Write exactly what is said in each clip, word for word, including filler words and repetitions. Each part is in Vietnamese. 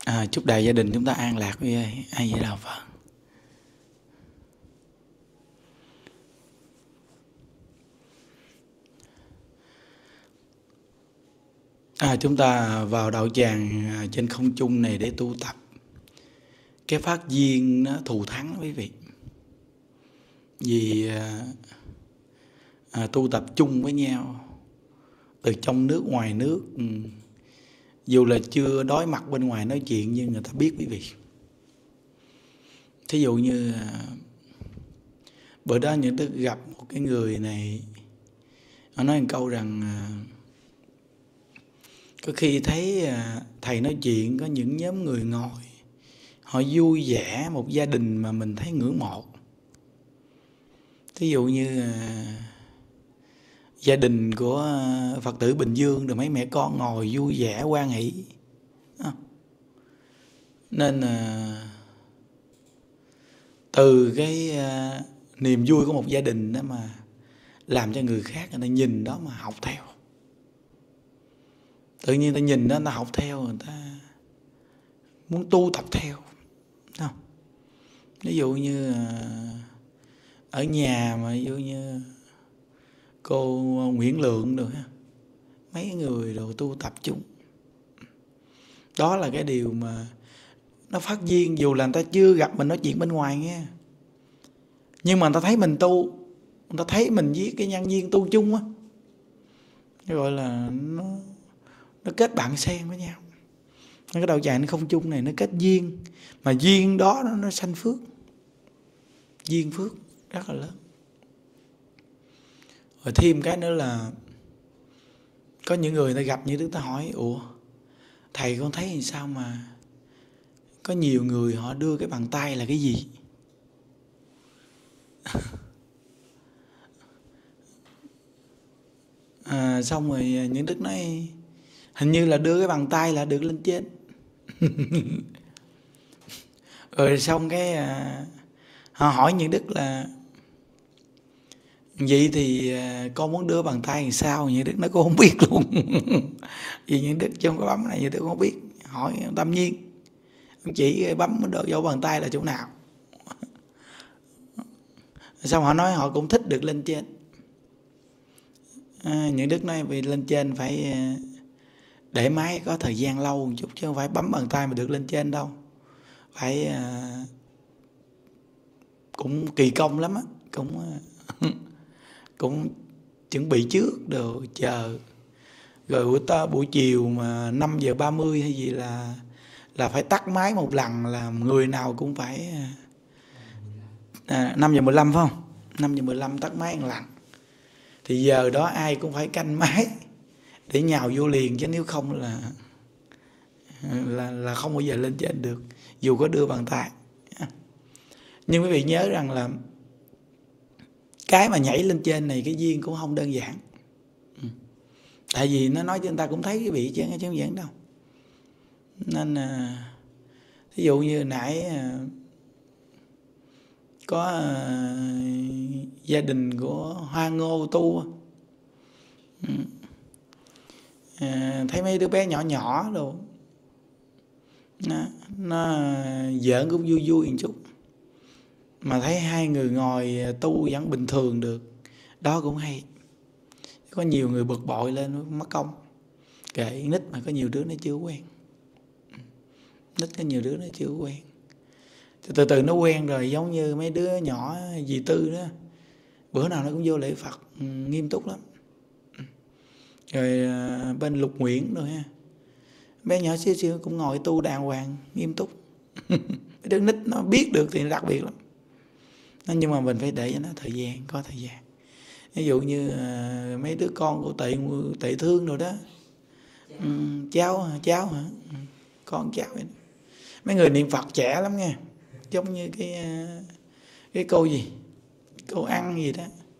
À, chúc đại gia đình chúng ta an lạc với ai, ai vậy đạo Phật. À, chúng ta vào đạo tràng trên không trung này để tu tập. Cái phát duyên nó thù thắng quý vị. Vì à, tu tập chung với nhau, từ trong nước ngoài nước, dù là chưa đối mặt bên ngoài nói chuyện nhưng người ta biết quý vị. Thí dụ như bữa đó những Đức gặp một cái người này, họ nói một câu rằng có khi thấy thầy nói chuyện có những nhóm người ngồi họ vui vẻ, một gia đình mà mình thấy ngưỡng mộ. Thí dụ như gia đình của Phật tử Bình Dương rồi mấy mẹ con ngồi vui vẻ hoan hỷ. Nên từ cái niềm vui của một gia đình đó mà làm cho người khác người ta nhìn đó mà học theo. Tự nhiên ta nhìn đó, người ta học theo, người ta muốn tu tập theo. Không? Ví dụ như ở nhà mà ví dụ như cô Nguyễn Lượng rồi, mấy người rồi tu tập chung. Đó là cái điều mà nó phát duyên, dù là người ta chưa gặp mình nói chuyện bên ngoài nghe. Nhưng mà người ta thấy mình tu, người ta thấy mình với cái nhân duyên tu chung á, gọi là nó, nó kết bạn sen với nhau. Cái đạo tràng không chung này nó kết duyên, mà duyên đó nó, nó sanh phước, duyên phước rất là lớn. Rồi thêm cái nữa là có những người ta gặp như Đức ta hỏi: ủa thầy con thấy làm sao mà có nhiều người họ đưa cái bàn tay là cái gì? À, xong rồi những Đức nói hình như là đưa cái bàn tay là được lên trên. Rồi xong cái à, họ hỏi những Đức là vậy thì à, con muốn đưa bàn tay làm sao? Những Đức nói cô không biết luôn. Vì những Đức trong cái bấm này những Đức không biết, hỏi Tâm Nhiên ông chỉ bấm đổ vô bàn tay là chỗ nào. Xong họ nói họ cũng thích được lên trên. À, những Đức nói vì lên trên phải để máy có thời gian lâu một chút, chứ không phải bấm bàn tay mà được lên trên đâu. Phải à, cũng kỳ công lắm á, cũng cũng chuẩn bị trước đồ chờ. Rồi buổi ta buổi chiều mà năm giờ ba mươi hay gì là là phải tắt máy một lần, là người nào cũng phải à, năm giờ mười lăm phải không? năm giờ mười lăm tắt máy một lần. Thì giờ đó ai cũng phải canh máy để nhào vô liền, chứ nếu không là là là không bao giờ lên trên được, dù có đưa bàn tay. Nhưng quý vị nhớ rằng là cái mà nhảy lên trên này cái duyên cũng không đơn giản. Tại vì nó nói cho người ta cũng thấy cái vị chứ chứ không giản đâu. Nên à, ví dụ như nãy à, có à, gia đình của Hoa Ngô tu à, thấy mấy đứa bé nhỏ nhỏ rồi nó, nó giỡn cũng vui vui một chút, mà thấy hai người ngồi tu vẫn bình thường được, đó cũng hay. Có nhiều người bực bội lên mất công, kệ nít mà có nhiều đứa nó chưa quen, nít có nhiều đứa nó chưa quen, từ từ nó quen rồi. Giống như mấy đứa nhỏ dì Tư đó, bữa nào nó cũng vô lễ Phật nghiêm túc lắm. Rồi bên Lục Nguyễn rồi ha, bé nhỏ xíu xíu cũng ngồi tu đàng hoàng nghiêm túc. Mấy đứa nít nó biết được thì nó đặc biệt lắm. Nhưng mà mình phải để cho nó thời gian, có thời gian. Ví dụ như uh, mấy đứa con của Tệ Tệ Thương rồi đó, um, cháu cháu hả, con cháu ấy. Mấy người niệm Phật trẻ lắm nha, giống như cái uh, cái cô gì, cô Ăn gì đó,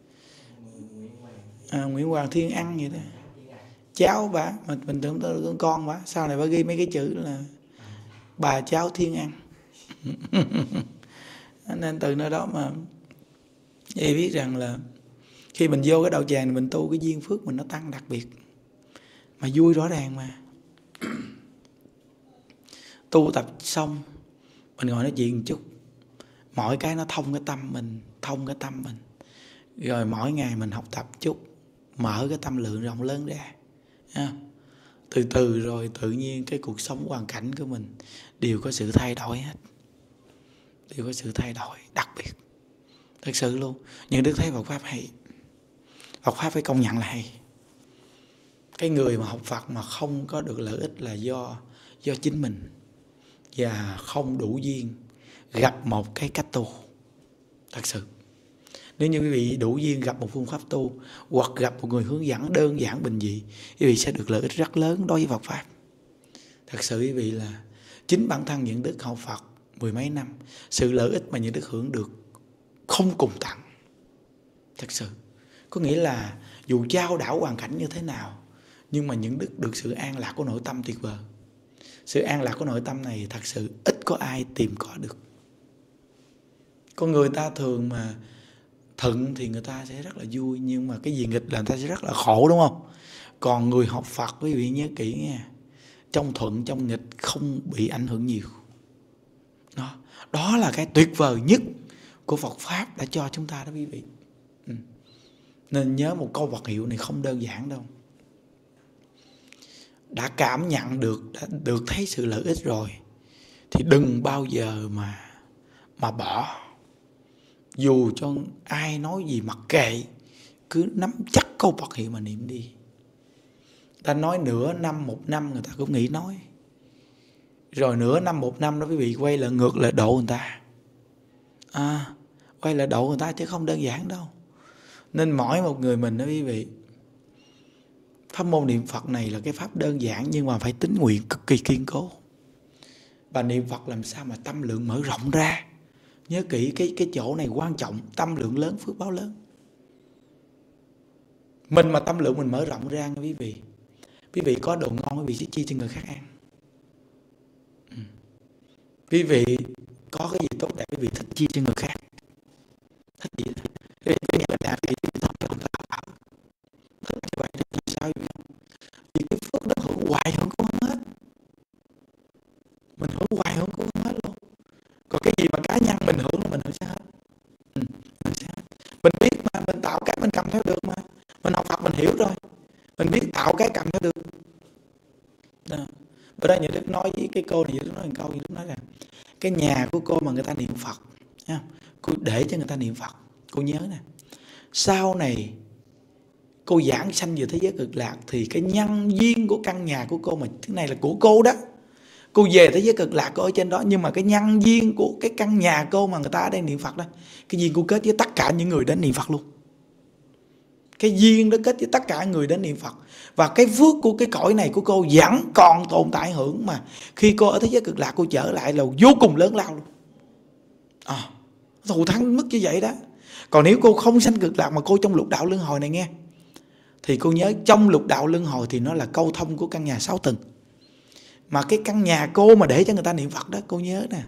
à, Nguyễn Hoàng Thiên Ăn gì đó, cháu bà, mình mình tưởng tôi là con bà, sau này bà ghi mấy cái chữ là bà cháu Thiên Ăn. Nên từ nơi đó mà vậy biết rằng là khi mình vô cái đạo tràng mình tu, cái duyên phước mình nó tăng đặc biệt, mà vui rõ ràng mà. tu tập xong mình ngồi nói chuyện một chút, mỗi cái nó thông cái tâm mình, thông cái tâm mình, rồi mỗi ngày mình học tập chút, mở cái tâm lượng rộng lớn ra, ha. Từ từ rồi tự nhiên cái cuộc sống hoàn cảnh của mình đều có sự thay đổi hết, đều có sự thay đổi đặc biệt, thật sự luôn. Nhưng Đức thấy Phật pháp hay, Phật pháp phải công nhận là hay. Cái người mà học Phật mà không có được lợi ích là do do chính mình, và không đủ duyên gặp một cái cách tu. Thật sự, nếu như quý vị đủ duyên gặp một phương pháp tu, hoặc gặp một người hướng dẫn đơn giản bình dị, quý vị sẽ được lợi ích rất lớn đối với Phật pháp. Thật sự quý vị là chính bản thân những đức học Phật mười mấy năm, sự lợi ích mà những đức hưởng được không cùng tận. Thật sự, có nghĩa là dù trao đảo hoàn cảnh như thế nào, nhưng mà những đức được sự an lạc của nội tâm tuyệt vời. Sự an lạc của nội tâm này thật sự ít có ai tìm có được. Con người ta thường mà thuận thì người ta sẽ rất là vui, nhưng mà cái gì nghịch là người ta sẽ rất là khổ, đúng không? Còn người học Phật, quý vị nhớ kỹ nha, trong thuận trong nghịch không bị ảnh hưởng nhiều. Đó, đó là cái tuyệt vời nhất của Phật pháp đã cho chúng ta đó quý vị. Ừ. Nên nhớ một câu Phật hiệu này không đơn giản đâu. Đã cảm nhận được, đã được thấy sự lợi ích rồi thì đừng bao giờ mà mà bỏ. Dù cho ai nói gì mặc kệ, cứ nắm chắc câu Phật hiệu mà niệm đi. Ta nói nửa năm một năm người ta cũng nghĩ nói, rồi nửa năm một năm đó quý vị quay lại ngược lại độ người ta, à, quay lại độ người ta chứ không đơn giản đâu. Nên mỗi một người mình đó quý vị, pháp môn niệm Phật này là cái pháp đơn giản, nhưng mà phải tín nguyện cực kỳ kiên cố. Và niệm Phật làm sao mà tâm lượng mở rộng ra. Nhớ kỹ cái, cái chỗ này quan trọng, tâm lượng lớn phước báo lớn. Mình mà tâm lượng mình mở rộng ra nha quý vị, quý vị có đồ ngon quý vị sẽ chia cho người khác ăn. Ừ. Quý vị có cái gì tốt đẹp quý vị thích chia cho người khác. Thích gì đó. Quý vị nghĩ là đã vì tốt cho người ta. Thích như vậy thì sao quý vị không? Vì cái phước đó hưởng hoài hưởng cũng không hết. Mình hưởng hoài hưởng cũng không hết luôn. Còn cái gì mà cá nhân mình hưởng là mình hưởng sẽ hết. Ừ, mình sẽ hết. Mình biết mà, mình tạo cái mình cầm theo được mà. Mình học Phật mình hiểu rồi, mình biết tạo cái cầm theo được. Đó. Bữa đó nhà Đức nói với cái cô này, Đức nói một câu, Đức nói là cái nhà của cô mà người ta niệm Phật, cô để cho người ta niệm Phật, cô nhớ nè, sau này cô giảng sanh về thế giới cực lạc thì cái nhân duyên của căn nhà của cô, mà thứ này là của cô đó, cô về thế giới cực lạc cô ở trên đó, nhưng mà cái nhân duyên của cái căn nhà cô mà người ta ở đây niệm Phật đó, cái duyên cô kết với tất cả những người đến niệm Phật luôn. Cái duyên đó kết với tất cả người đến niệm Phật. Và cái phước của cái cõi này của cô vẫn còn tồn tại hưởng, mà khi cô ở thế giới cực lạc cô trở lại là vô cùng lớn lao luôn. À, thù thắng mức như vậy đó. Còn nếu cô không sanh cực lạc mà cô trong lục đạo luân hồi này nghe, thì cô nhớ trong lục đạo luân hồi thì nó là câu thông của căn nhà sáu tầng. Mà cái căn nhà cô mà để cho người ta niệm Phật đó, cô nhớ nè,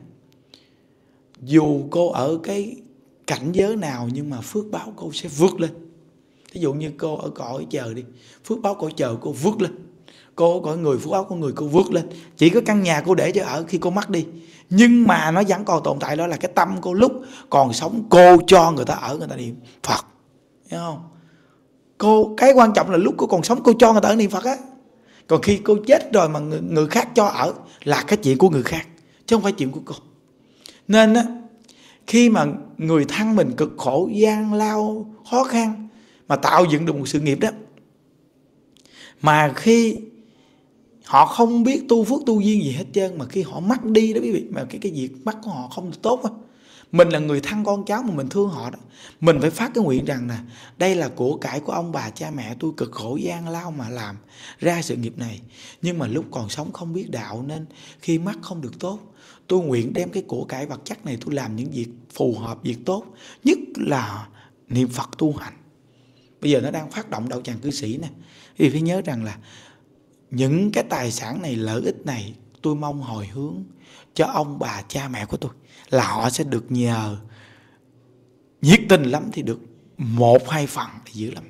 dù cô ở cái cảnh giới nào nhưng mà phước báo cô sẽ vượt lên. Ví dụ như cô ở cõi trời đi, phước báo cõi trời cô vượt lên. Cô ở cõi người, phước báo của người cô vượt lên. Chỉ có căn nhà cô để cho ở khi cô mất đi, nhưng mà nó vẫn còn tồn tại, đó là cái tâm cô lúc còn sống cô cho người ta ở, người ta niệm Phật. Hiểu không? Cô, cái quan trọng là lúc cô còn sống cô cho người ta ở niệm Phật á. Còn khi cô chết rồi mà người, người khác cho ở là cái chuyện của người khác, chứ không phải chuyện của cô. Nên á, khi mà người thân mình cực khổ, gian lao, khó khăn mà tạo dựng được một sự nghiệp đó, mà khi họ không biết tu phước tu duyên gì hết trơn, mà khi họ mất đi đó quý vị, mà cái cái việc mất của họ không được tốt á, mình là người thân con cháu mà mình thương họ đó, mình phải phát cái nguyện rằng là đây là của cải của ông bà cha mẹ tôi cực khổ gian lao mà làm ra sự nghiệp này, nhưng mà lúc còn sống không biết đạo nên khi mất không được tốt, tôi nguyện đem cái của cải vật chất này tôi làm những việc phù hợp, việc tốt, nhất là niệm Phật tu hành. Bây giờ nó đang phát động đạo tràng cư sĩ nè, thì phải nhớ rằng là những cái tài sản này, lợi ích này tôi mong hồi hướng cho ông bà cha mẹ của tôi, là họ sẽ được nhờ nhiệt tình lắm thì được một hai phần thì dữ lắm,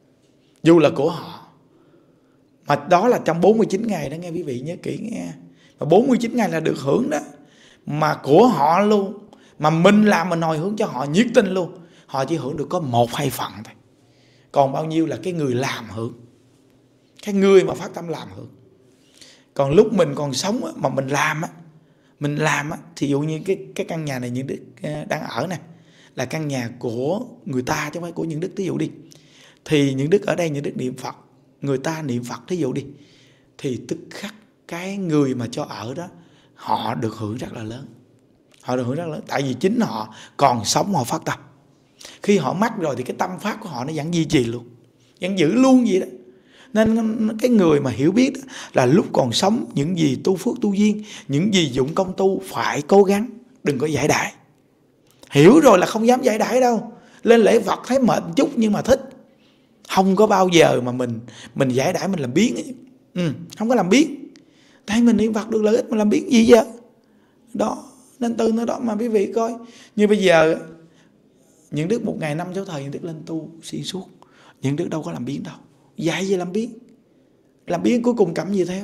dù là của họ. Mà đó là trong bốn mươi chín ngày đó nghe quý vị nhớ kỹ nghe. Mà bốn mươi chín ngày là được hưởng đó. Mà của họ luôn. Mà mình làm mình hồi hướng cho họ nhiệt tình luôn. Họ chỉ hưởng được có một hai phần thôi. Còn bao nhiêu là cái người làm hưởng. Cái người mà phát tâm làm hưởng. Còn lúc mình còn sống á, mà mình làm á, mình làm á, thì dụ như cái, cái căn nhà này những Đức đang ở nè, là căn nhà của người ta chứ không phải của những Đức, thí dụ đi. Thì những Đức ở đây những Đức niệm Phật, người ta niệm Phật thí dụ đi, thì tức khắc cái người mà cho ở đó họ được hưởng rất là lớn. Họ được hưởng rất là lớn. Tại vì chính họ còn sống họ phát tâm. Khi họ mất rồi thì cái tâm phát của họ nó vẫn duy trì luôn, vẫn giữ luôn vậy đó. Nên cái người mà hiểu biết là lúc còn sống những gì tu phước tu duyên, những gì dụng công tu phải cố gắng, đừng có giải đãi. Hiểu rồi là không dám giải đãi đâu. Lên lễ Phật thấy mệt một chút nhưng mà thích. Không có bao giờ mà mình mình giải đãi mình làm biến. Ừ, không có làm biến. Thấy mình niệm Phật được lợi ích mà làm biến gì vậy? Đó, nên từ nó đó mà quý vị coi. Như bây giờ những Đức một ngày năm sáu thời những Đức lên tu xuyên suốt, những Đức đâu có làm biến đâu. Dạy gì làm biến. Làm biến cuối cùng cầm gì theo?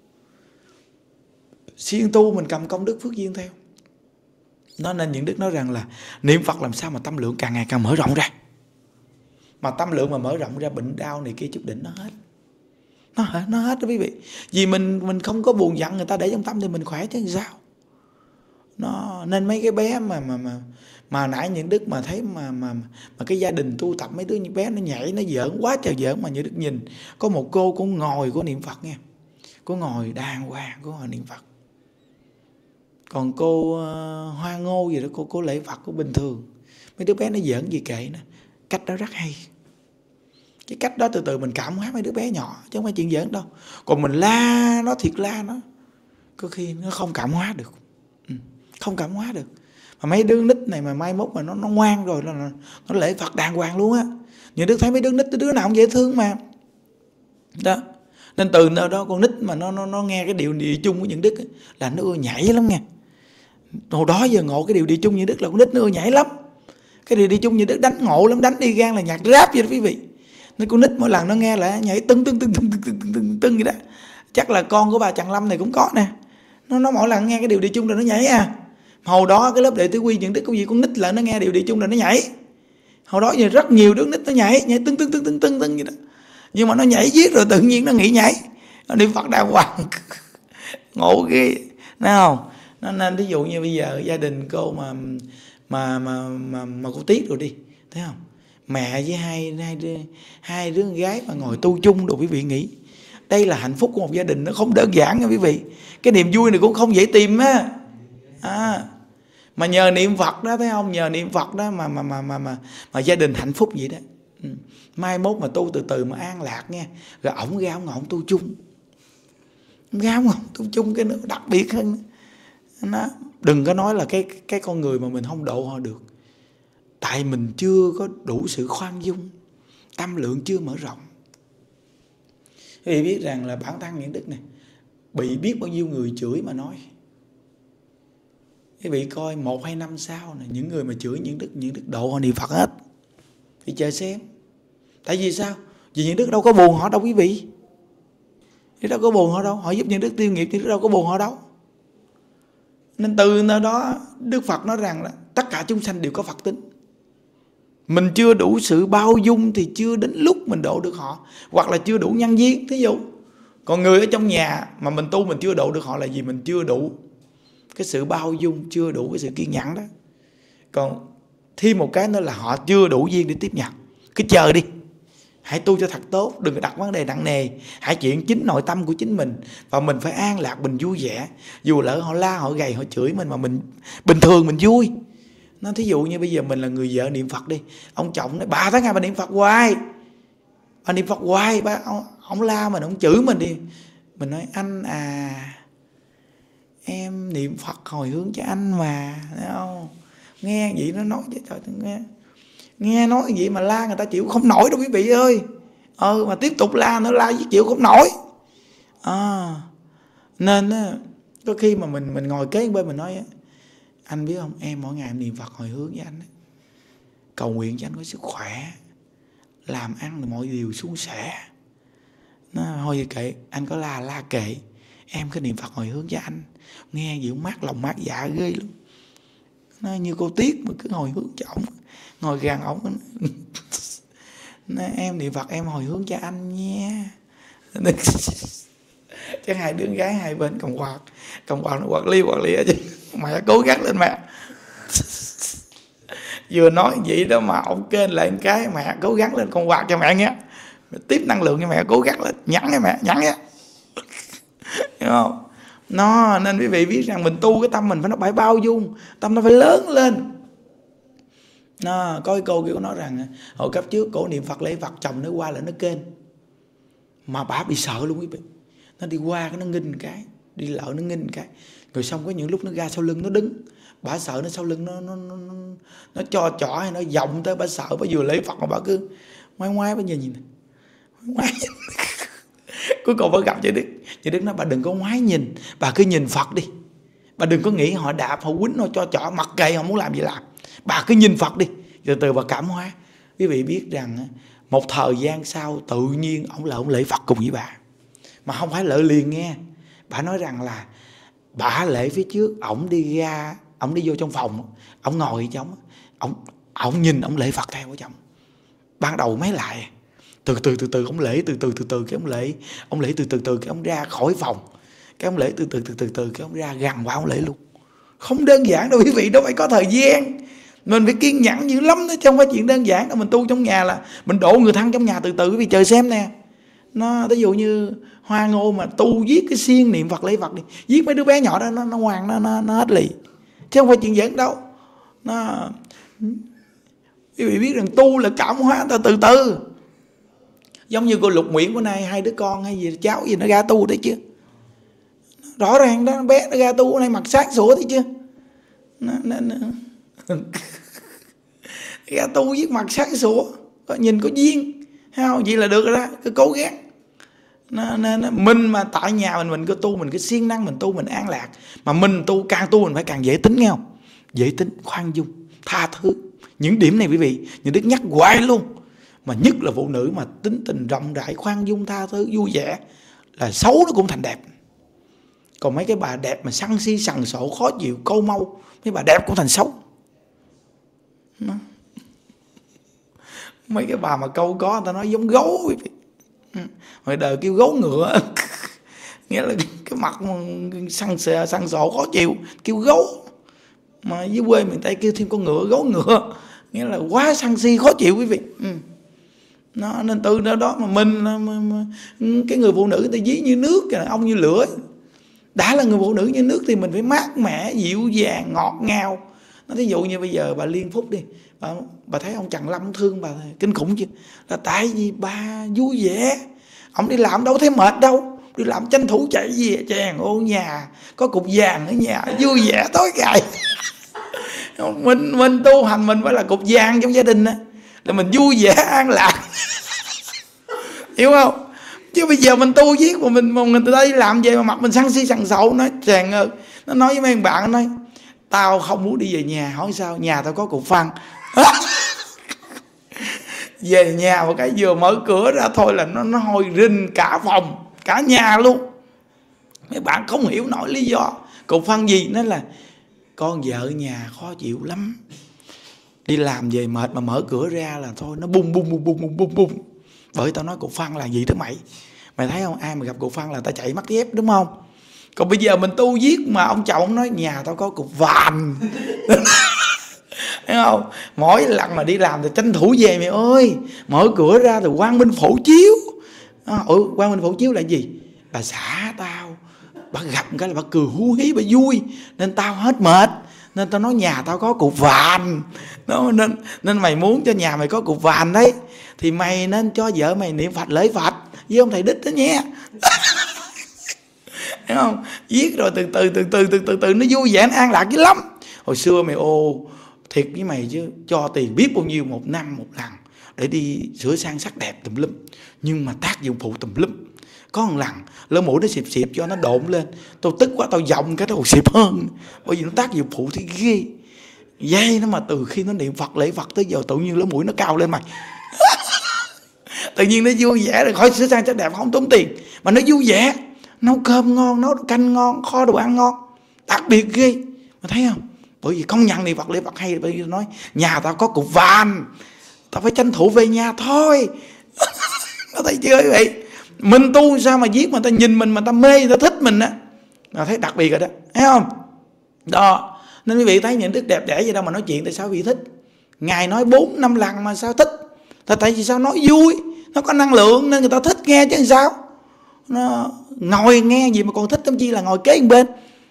Xuyên tu mình cầm công đức phước duyên theo. Nó nên những Đức nói rằng là niệm Phật làm sao mà tâm lượng càng ngày càng mở rộng ra. Mà tâm lượng mà mở rộng ra, bệnh đau này kia chút đỉnh nó hết. Nó hết, nó hết đó quý vị. Vì mình mình không có buồn giận người ta để trong tâm thì mình khỏe chứ sao. Nó nên mấy cái bé mà mà mà mà nãy những Đức mà thấy mà mà mà cái gia đình tu tập mấy đứa như bé nó nhảy nó giỡn quá trời giỡn, mà như Đức nhìn có một cô cũng ngồi của niệm Phật nha. Cô ngồi đàng hoàng cô ngồi niệm Phật. Còn cô uh, Hoa Ngô gì đó, cô cô lễ Phật cô bình thường. Mấy đứa bé nó giỡn gì kệ nó. Cách đó rất hay. Cái cách đó từ từ mình cảm hóa mấy đứa bé nhỏ, chứ không phải chuyện giỡn đâu. Còn mình la nó thiệt la nó, có khi nó không cảm hóa được. Ừ, không cảm hóa được. Mà mấy đứa nít này mà mai mốt mà nó, nó ngoan rồi nó, nó lễ Phật đàng hoàng luôn á. Những Đức thấy mấy đứa nít đứa nào cũng dễ thương mà. Đó. Nên từ nơi đó con nít mà nó nó nó nghe cái điệu địa chung của những Đức ấy, là nó ưa nhảy lắm nha. Hồi đó giờ ngộ cái điệu địa chung những Đức là con nít nó ưa nhảy lắm. Cái điệu địa chung những Đức đánh ngộ lắm, đánh đi gan là nhạc rap vậy đó quý vị. Nên con nít mỗi lần nó nghe là nhảy tưng tưng tưng tưng tưng tưng tưng tưng vậy đó. Chắc là con của bà Trần Lâm này cũng có nè. Nó nó mỗi lần nghe cái điệu địa chung là nó nhảy à. Hồi đó cái lớp đệ tử quy những Đức có gì con nít là nó nghe điệu địa chung là nó nhảy. Hồi đó giờ rất nhiều đứa nít nó nhảy, nhảy tưng tưng tưng tưng tưng tưng vậy đó. Nhưng mà nó nhảy giết rồi tự nhiên nó nghỉ nhảy. Nó niệm Phật đàng hoàng. Ngộ ghê, thấy không? Nên ví dụ như bây giờ gia đình cô mà mà mà mà, mà cô Tiết rồi đi, thấy không? Mẹ với hai hai đứa, hai đứa con gái mà ngồi tu chung đồ quý vị nghĩ. Đây là hạnh phúc của một gia đình, nó không đơn giản nha quý vị. Cái niềm vui này cũng không dễ tìm á. À, mà nhờ niệm Phật đó, thấy không? Nhờ niệm Phật đó mà mà mà mà mà, mà gia đình hạnh phúc vậy đó. Ừ. Mai mốt mà tu từ từ mà an lạc nha. Rồi ổng ra ổng ngọn tu chung. Ra ổng ngọn tu chung cái nữa đặc biệt hơn. Nó đừng có nói là cái cái con người mà mình không độ họ được. Tại mình chưa có đủ sự khoan dung, tâm lượng chưa mở rộng. Quý vị biết rằng là bản thân những Đức này bị biết bao nhiêu người chửi mà nói. Quý vị coi một hai năm sau này, những người mà chửi những Đức, những Đức độ họ niệm Phật hết. Thì chờ xem. Tại vì sao? Vì những Đức đâu có buồn họ đâu quý vị. Những đâu có buồn họ đâu. Họ giúp những Đức tiêu nghiệp, những Đức đâu có buồn họ đâu. Nên từ nơi đó Đức Phật nói rằng là tất cả chúng sanh đều có Phật tính. Mình chưa đủ sự bao dung thì chưa đến lúc mình độ được họ. Hoặc là chưa đủ nhân duyên, thí dụ. Còn người ở trong nhà mà mình tu mình chưa độ được họ là vì mình chưa đủ cái sự bao dung, chưa đủ cái sự kiên nhẫn đó. Còn thêm một cái nữa là họ chưa đủ duyên để tiếp nhận. Cứ chờ đi. Hãy tu cho thật tốt, đừng đặt vấn đề nặng nề. Hãy chuyện chính nội tâm của chính mình. Và mình phải an lạc, mình vui vẻ. Dù lỡ họ la, họ gầy, họ chửi mình mà mình bình thường mình vui. Nó thí dụ như bây giờ mình là người vợ niệm Phật đi. Ông chồng nói ba tháng ngày bà niệm Phật hoài. Bà niệm Phật hoài, bà, ông, ông la mình, ông chửi mình đi. Mình nói anh à, em niệm Phật hồi hướng cho anh mà, thấy không? Nghe vậy nó nói chứ trời, nghe nghe nói vậy mà la người ta chịu không nổi đâu quý vị ơi. Ờ mà tiếp tục la nữa, la với chịu không nổi. À, nên á, có khi mà mình mình ngồi kế bên mình nói anh biết không, em mỗi ngày em niệm Phật hồi hướng với anh, cầu nguyện cho anh có sức khỏe, làm ăn được mọi điều suôn sẻ. Nó thôi kệ, anh có la la kệ, em cứ niệm Phật hồi hướng cho anh. Nghe gì cũng mát lòng mát dạ ghê lắm. Nó như cô Tiết mà cứ hồi hướng cho ổng, ngồi gần ổng. Nó, em niệm Phật em hồi hướng cho anh nha. Chắc hai đứa gái hai bên cầm quạt, cầm quạt nó quạt lia quạt lia chứ. Mẹ cố gắng lên mẹ. Vừa nói vậy đó mà ông kênh lại một cái, mẹ cố gắng lên con quạt cho mẹ nghe, tiếp năng lượng cho mẹ, cố gắng lên, nhắn nha mẹ, nhắn nha. Hiểu không? Nó nên quý vị biết rằng mình tu cái tâm mình phải nó phải bao dung, tâm nó phải lớn lên. Nó có cái câu kiểu nói rằng hồi cấp trước cổ niệm Phật lễ Phật, chồng nó qua là nó kênh mà bà bị sợ luôn quý vị. Nó đi qua cái nó nghinh cái, đi lỡ nó nghinh cái, rồi xong có những lúc nó ra sau lưng nó đứng, bà sợ nó sau lưng nó nó nó, nó, nó cho chỏ hay nó vọng tới, bà sợ, bà vừa lễ Phật mà bà cứ ngoái ngoái bà nhìn nhìn ngoái nhìn. Cuối cùng bà gặp chị Đức, chị Đức nói bà đừng có ngoái nhìn, bà cứ nhìn Phật đi, bà đừng có nghĩ họ đạp họ quýnh họ cho chỏ, mặc kệ họ muốn làm gì làm, bà cứ nhìn Phật đi. Từ từ bà cảm hóa. Quý vị biết rằng một thời gian sau tự nhiên ông là ông lễ Phật cùng với bà, mà không phải lỡ liền nghe. Bà nói rằng là bà lễ phía trước, ổng đi ra, ổng đi vô trong phòng, ổng ngồi trong, ổng ổng nhìn ổng lễ Phật theo của chồng. Ban đầu mấy lại, từ từ từ từ ổng lễ, từ từ từ từ cái ổng lễ, ổng lễ từ từ từ cái ổng ra khỏi phòng, cái ổng lễ từ từ từ từ từ cái ổng ra gần vào ổng lễ luôn. Không đơn giản đâu quý vị, đó phải có thời gian. Mình phải kiên nhẫn dữ lắm đó, chứ không phải chuyện đơn giản đâu. Mình tu trong nhà là mình độ người thân trong nhà từ từ, quý vị chờ xem nè. Nó ví dụ như Hoa Ngô mà tu viết cái siêng niệm Phật lễ Phật đi, viết mấy đứa bé nhỏ đó nó nó ngoan, nó nó nó hết lì, chứ không phải chuyện giỡn đâu. Nó quý vị biết rằng tu là cảm hóa ta từ từ. Giống như cô Lục Nguyễn bữa nay hai đứa con hay gì cháu gì nó ra tu đấy chứ, rõ ràng đó, bé nó ra tu này mặt sáng sủa đấy chứ. Nó, nó, nó. Ra tu viết mặt sáng sủa, nhìn có duyên, không vậy là được rồi đó, cứ cố gắng. Nên mình mà tại nhà mình mình cứ tu, mình cứ siêng năng mình tu, mình an lạc. Mà mình tu, càng tu mình phải càng dễ tính nghe không? Dễ tính, khoan dung, tha thứ. Những điểm này quý vị, những đức nhắc hoài luôn. Mà nhất là phụ nữ mà tính tình rộng rãi, khoan dung, tha thứ, vui vẻ, là xấu nó cũng thành đẹp. Còn mấy cái bà đẹp mà săn si sằng sộ, khó chịu, câu mâu, mấy bà đẹp cũng thành xấu. Nó. Mấy cái bà mà câu có người ta nói giống gấu quý vị. Hồi đời kêu gấu ngựa. Nghĩa là cái mặt săn sờ săn sộ khó chịu, kêu gấu. Mà dưới quê miền Tây kêu thêm con ngựa, gấu ngựa, nghĩa là quá săn si khó chịu quý vị. Ừ. Nó nên từ đó đó mà mình mà, mà, cái người phụ nữ ta dí như nước, cái ông như lửa. Đã là người phụ nữ như nước thì mình phải mát mẻ, dịu dàng, ngọt ngào. Nó ví dụ như bây giờ bà Liên Phúc đi, bà, bà thấy ông Trần Lâm thương bà kinh khủng chứ, là tại vì bà vui vẻ. Ông đi làm đâu thấy mệt đâu, đi làm tranh thủ chạy về chàng ô nhà có cục vàng ở nhà, vui vẻ tối ngày. mình mình tu hành mình phải là cục vàng trong gia đình đó, là mình vui vẻ an lạc. Hiểu không? Chứ bây giờ mình tu viết mà mình mà người ta đi làm về mà mặt mình săn si sằng sậu, nó chàng ơi, nó nói với mấy bạn, nó nói tao không muốn đi về nhà. Hỏi sao? Nhà tao có cục phân. Về nhà một cái vừa mở cửa ra thôi là nó nó hôi rinh cả phòng, cả nhà luôn. Mấy bạn không hiểu nổi lý do cục phân gì. Nó là con vợ nhà khó chịu lắm, đi làm về mệt mà mở cửa ra là thôi nó bung bung bung bung bung bung bung. Bởi tao nói cục phân là gì thế mày? Mày thấy không? Ai mà gặp cục phân là ta chạy mất dép đúng không? Còn bây giờ mình tu viết mà ông chồng ông nói nhà tao có cục vàng. Thấy không? Mỗi lần mà đi làm thì tranh thủ về mày ơi, mở cửa ra thì Quang Minh phổ chiếu. Ủa Quang Minh phổ chiếu là gì? Bà xã tao, bà gặp cái là bà cười hú hí, bà vui, nên tao hết mệt. Nên tao nói nhà tao có cục vàng. Nên, nên mày muốn cho nhà mày có cục vàng đấy, thì mày nên cho vợ mày niệm Phật lễ Phật với ông thầy Đích đó nhé. Thấy không? Viết rồi từ từ từ từ từ từ từ nó vui vẻ, nó an lạc dữ lắm. Hồi xưa mày ô thiệt với mày chứ, cho tiền biết bao nhiêu một năm một lần để đi sửa sang sắc đẹp tùm lum, nhưng mà tác dụng phụ tùm lum. Có một lần lỗ mũi nó xịp xịp cho nó độn lên, tôi tức quá, tôi vòng cái nó còn xịp hơn, bởi vì nó tác dụng phụ thì ghê. Dây nó mà từ khi nó niệm Phật lễ Phật tới giờ tự nhiên lỗ mũi nó cao lên mày. Tự nhiên nó vui vẻ rồi, khỏi sửa sang sắc đẹp không tốn tiền, mà nó vui vẻ. nấu cơm ngon, nấu canh ngon, kho đồ ăn ngon, đặc biệt ghê. Mà thấy không? Bởi vì công nhận niệm Phật, niệm Phật hay. Bởi vì nói nhà tao có cục vàng, tao phải tranh thủ về nhà thôi. Nó thấy chưa quý vị? Mình tu sao mà giết mà ta nhìn mình mà ta mê, ta thích mình á, là thấy đặc biệt rồi đó, thấy không? Đó, nên quý vị thấy những đức đẹp đẽ vậy đâu mà nói chuyện, tại sao quý vị thích? Ngài nói bốn năm lần mà sao thích? Tại tại vì sao nói vui, nó có năng lượng nên người ta thích nghe chứ sao? Nó ngồi nghe gì mà còn thích, thậm chi là ngồi kế bên.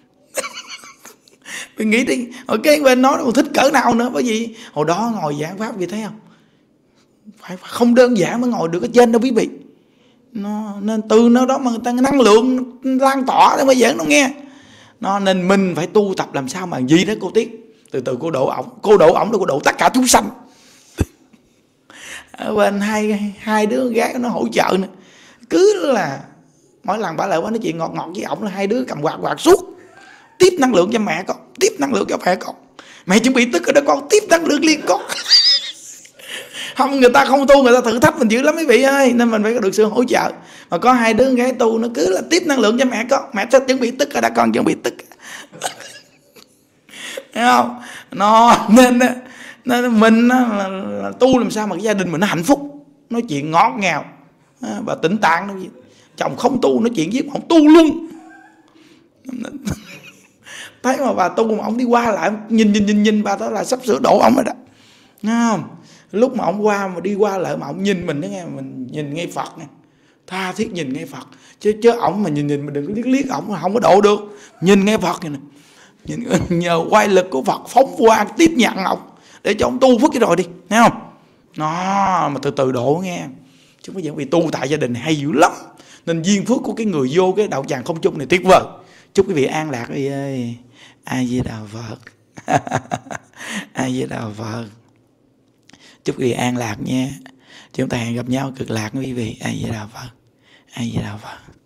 Mình nghĩ đi, ngồi kế bên nó còn thích cỡ nào nữa. Bởi vì hồi đó ngồi giảng pháp vì thấy không? Phải không đơn giản mới ngồi được ở trên đâu quý vị. Nó, nên từ nơi đó mà người ta năng lượng lan tỏa để mà giảng nó nghe. Nó, nên mình phải tu tập làm sao mà gì đó cô Tiết. Từ từ cô độ ổng, cô độ ổng là cô độ tất cả chúng sanh. Ở bên hai, hai đứa gái nó hỗ trợ nữa. Cứ là mỗi lần bà lại nói chuyện ngọt ngọt với ổng là hai đứa cầm quạt quạt suốt. Tiếp năng lượng cho mẹ con, tiếp năng lượng cho mẹ con. Mẹ chuẩn bị tức rồi đó con, tiếp năng lượng liên con. Không, người ta không tu, người ta thử thách mình dữ lắm quý vị ơi. Nên mình phải có được sự hỗ trợ. Mà có hai đứa gái tu nó cứ là tiếp năng lượng cho mẹ con. Mẹ chắc chuẩn bị tức rồi đã, con chuẩn bị tức. Thấy không? Nó, nên, nên mình là, là tu làm sao mà cái gia đình mình nó hạnh phúc. Nói chuyện ngọt ngào và tĩnh tạng đâu. Chồng không tu nói chuyện với ông tu luôn. Thấy mà bà tu mà ông đi qua lại nhìn nhìn nhìn nhìn bà đó là sắp sửa đổ ông rồi đó. Nghe không? Lúc mà ông qua mà đi qua lại mà ông nhìn mình đó nghe, mình nhìn ngay Phật nè, tha thiết nhìn ngay Phật, chứ chứ ổng mà nhìn nhìn mình đừng có liếc liếc ổng, không có độ được. Nhìn ngay Phật này nè, nhìn, nhờ quay lực của Phật phóng qua tiếp nhận ông để cho ông tu phước cái rồi đi, thấy không? Nó mà từ từ độ nghe, chứ bây giờ vì tu tại gia đình hay dữ lắm. Nên duyên phước của cái người vô cái đạo tràng không chung này tuyệt vời. Chúc quý vị an lạc quý vị ơi. A Di Đà Phật. A Di Đà Phật. Chúc quý vị an lạc nha. Chúng ta hẹn gặp nhau cực lạc quý vị. A Di Đà Phật. A Di Đà Phật.